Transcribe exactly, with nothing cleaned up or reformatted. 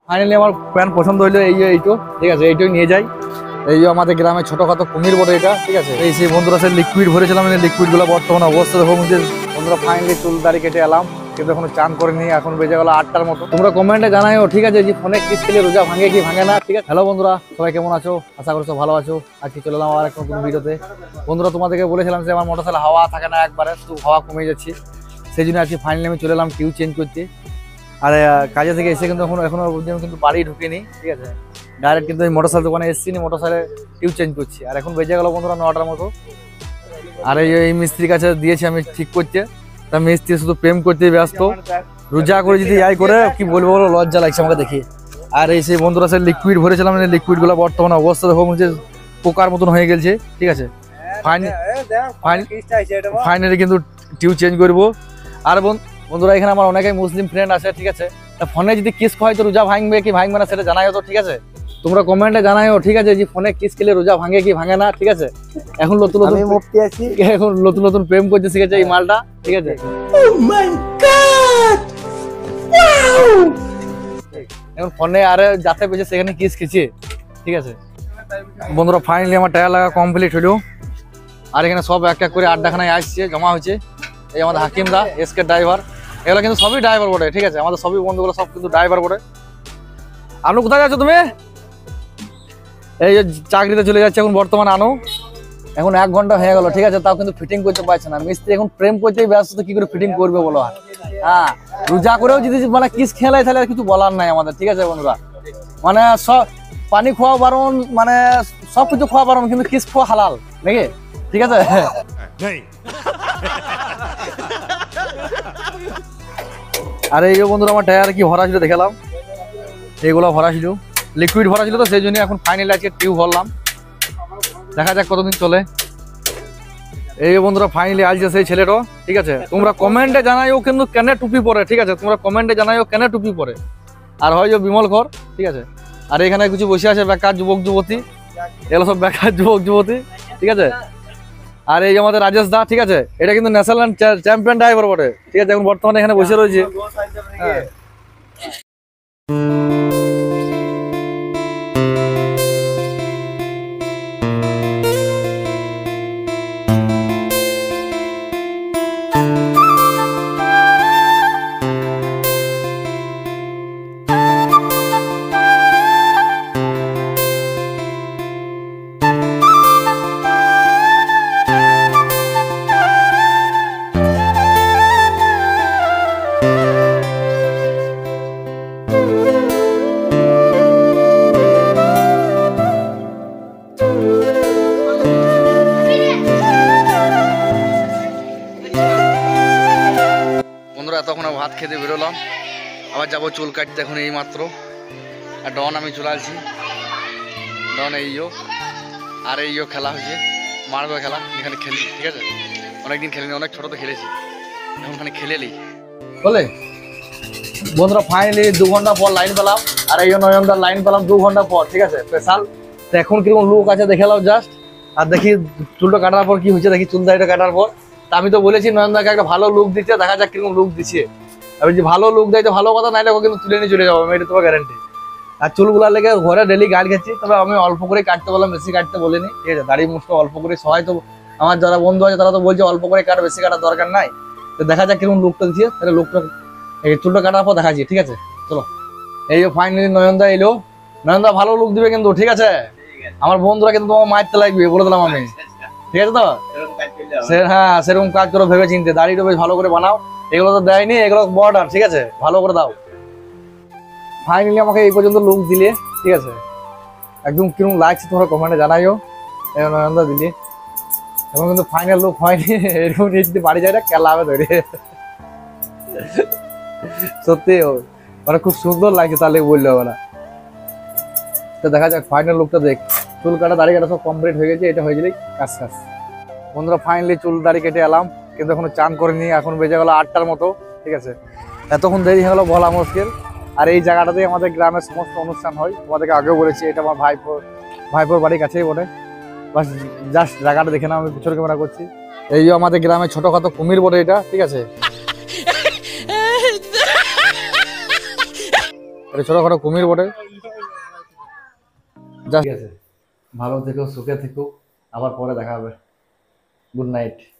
Finally আমার pant পছন্দ হইলো, এই যে এইটো ঠিক আছে, এইটাই নিয়ে যাই। এই যে আমাদের গ্রামে ছোটখাটো কুমির বটে এটা, ঠিক আছে। এই সেই বন্ধুরা সে লিকুইড ভরেছিলাম, এই লিকুইড গুলো বর্তমানে অবস্থা দেখো। বন্ধুরা ফাইনালি চুল দাড়ি কেটে এলাম, কিন্তু এখনো চান করিনি, এখন বেজে গেল আটটার মতো। তোমরা কমেন্টে জানাইও, ঠিক আছে, যে ফোনে কিস খেলে রোজা ভাঙে কি ভাঙে না, ঠিক আছে। হ্যালো বন্ধুরা, সবাই কেমন আছো? আশা করছো ভালো আছো। আজকে চলে এলাম আবার একটা নতুন ভিডিওতে। বন্ধুরা তোমাদেরকে বলেছিলাম যে আমার মোটরসাইকেল হাওয়া থাকে না একবারে, তো হাওয়া কমে যাচ্ছে, সেই জন্য আজকে ফাইনালি আমি চলে এলাম টিউ চেঞ্জ করতে। আর কাজে থেকে এসে কিন্তু এখনো এখনো কিন্তু বাড়ি ঢুকিনি, ঠিক আছে। ডাইরেক্ট কিন্তু এই মোটরসাইকেল দোকানে এসেছি, মোটরসাইকেল টিউ চেঞ্জ করছি। আর এখন বেজে গেল বন্ধুরা নটার মতো। আর এই মিস্ত্রির কাছে দিয়েছি আমি ঠিক করতে, তা মিস্ত্রি শুধু প্রেম করতে ব্যস্ত। রোজা করে যদি আই করে কি বলবো, বলো লজ্জা লাগছে আমাকে দেখি। আর এই সেই বন্ধুরা সে লিকুইড ভরেছিলাম, লিকুইড গুলো বর্তমানে অবস্থা দেখো যে পোকার মতন হয়ে গেছে, ঠিক আছে। ফাইনালি কিন্তু টিউ চেঞ্জ করবো। আর বন্ধুরা এখানে আমার অনেকেই মুসলিম ফ্রেন্ড আছে, ঠিক আছে। ফোনে যদি কিস খাওয়াই তো রোজা ভাঙবে কি ভাঙবে না সেটা জানাইও তো, ঠিক আছে। তোমরা কমেন্টে জানাইও, ঠিক আছে, যে ফোনে কিস খেলে রোজা ভাঙে কি ভাঙে না, ঠিক আছে। এখন নতুন নতুন মুক্তি আছি, এখন নতুন নতুন প্রেম করতে শিখেছে এই মালটা, ঠিক আছে। এখন ফোনে আরে যাতে পেয়েছে সেখানে কিস খেয়েছে, ঠিক আছে। বন্ধুরা ফাইনালি আমার টায়ার লাগা কমপ্লিট হলো। আর এখানে সব এক এক করে আড্ডাখানায় আসছে, জমা হয়েছে। এই আমাদের হাকিম দা, এসকে ড্রাইভার, এগুলো কিন্তু সবই ড্রাইভার বটে, ঠিক আছে। আমাদের সবই বন্ধুগুলো সব কিন্তু ড্রাইভার বটে। আনু কোথায় যাচ্ছ তুমি? এই যে চাকরিতে চলে যাচ্ছে এখন বর্তমানে আনু। এখন এক ঘন্টা হয়ে গেল, ঠিক আছে, তাও কিন্তু ফিটিং করতে পারছে না। মিস্ত্রি এখন প্রেম করতেই ব্যস্ত, কি করে ফিটিং করবে বলো। আর হ্যাঁ, রোজা করেও যদি মানে কিস খেলায় তাহলে কিছু বলার নাই আমাদের, ঠিক আছে বন্ধুরা। মানে সব পানি খাওয়া বারণ, মানে সব কিছু খাওয়া বারণ, কিন্তু কিস খাওয়া হালাল নাকি, ঠিক আছে। আর এই যে বন্ধুরা আমার টায়ার কি ভরা ছিল দেখালাম, এইগুলো ভরা ছিল, লিকুইড ভরা ছিল, তো সেই জন্য এখন ফাইনালি আজকে টিউব ভরলাম। দেখা যাক কতদিন চলে। এই বন্ধুরা ফাইনালি আজকে সেই ছেলেটা, ঠিক আছে। তোমরা কমেন্টে জানাইও কিন্তু কেন টুপি পরে, ঠিক আছে। তোমরা কমেন্টে জানাইও কেন টুপি পরে। আর হয় যে বিমল ঘর, ঠিক আছে। আর এখানে কিছু বসে আছে বেকার যুবক যুবতী, এগুলো সব বেকার যুবক যুবতী, ঠিক আছে। আর এই আমাদের রাজেশ দা, ঠিক আছে, এটা কিন্তু ন্যাশনাল চ্যাম্পিয়ন ড্রাইভার বটে, ঠিক আছে। এখন বর্তমানে এখানে বসে রয়েছে। হ্যাঁ, তখন ভাত খেতে বেরোলাম, আবার যাবো চুল কাটতে এখন এই মাত্র। আর ডন আমি চলে আসছি, ডন এই আর এই খেলা হয়েছে মার্বেল খেলা, এখানে খেলি, ঠিক আছে। অনেকদিন খেলিনি, অনেক ছোট তো খেলেছি, এখন খানে খেলে নি বলে। বন্ধুরা ফাইনালি দু ঘন্টা পর লাইন পেলাম, আর এই নয়নদার লাইন পেলাম দু ঘন্টা পর, ঠিক আছে, স্পেশাল। তো এখন কিরকম লুক আছে দেখালাম জাস্ট। আর দেখি চুলটা কাটার পর কি হচ্ছে, দেখি চুল দাড়িটা কাটার পর। তা আমি তো বলেছি নয়নদাকে একটা ভালো লুক দিচ্ছে, দেখা যাক কিরকম লুক দিচ্ছে। আমি যে ভালো লুক দেয় তো ভালো কথা, নাইলে কিন্তু তুলে নিয়ে চলে যাবো আমি, এটা তোমার গ্যারান্টি। আর চুলগুলা লেগে ঘরে ডেলি গাড়ি খাচ্ছি, তবে আমি অল্প করে কাটতে বললাম, বেশি কাটতে বলিনি, ঠিক আছে। দাড়ি মুছতে অল্প করে, সবাই তো আমার যারা বন্ধু আছে তারা তো বলছে অল্প করে কাট, বেশি কাটার দরকার নাই। তো দেখা যাক কিরকম লুকটা দিচ্ছে, তাহলে লুকটা এই চুলটা কাটার পর দেখাচ্ছি, ঠিক আছে। চলো, এই যে ফাইনালি নয়নদা এলো। নয়নদা ভালো লুক দিবে কিন্তু, ঠিক আছে। আমার বন্ধুরা কিন্তু তোমার মারতে লাগবে বলে দিলাম আমি, ঠিক আছে তো। হ্যাঁ, সেরকম কাজ করো ভেবে চিনতে, দাড়িটা বেশ ভালো করে বানাও। এগুলো তো দেয়নি, এগুলো বর্ডার, ঠিক আছে, ভালো করে দাও। ফাইনালি আমাকে এই পর্যন্ত লুক দিলে, ঠিক আছে। একদম কিরকম লাগছে তোমরা কমেন্টে জানাইও। নয়নদা দিলে এখন কিন্তু ফাইনাল লুক হয়নি, এরকম নিয়ে যদি বাড়ি যায় না কেলা হবে ধরে, সত্যি মানে খুব সুন্দর লাগছে, তাহলে বললে হবে না। তো দেখা যাক ফাইনাল লুকটা দেখ। চুল কাটা দাড়ি কাটা সব কমপ্লিট হয়ে গেছে, এটা হয়ে গেলেই কাজ কাজ। বন্ধুরা ফাইনালি চুল দাড়ি কেটে এলাম, কিন্তু এখনো চান করিনি, এখন বেজে গেল আটটার মতো, ঠিক আছে। এতক্ষণ দেরি হয়ে গেলো বলা মুশকিল। আর এই জায়গাটাতেই আমাদের গ্রামের সমস্ত অনুষ্ঠান হয়, তোমাদেরকে আগেও বলেছি। এটা আমার ভাইপোর ভাইপোর বাড়ির কাছেই বটে, বাস জাস্ট জায়গাটা দেখে না, আমি পিছনে ক্যামেরা করছি। এই যে আমাদের গ্রামে ছোটখাটো কুমির বটে এটা, ঠিক আছে। এটা ছোটখাটো কুমির বটে। যা ঠিক আছে, ভালো থেকো, সুখে থেকো, আবার পরে দেখা হবে। Good night.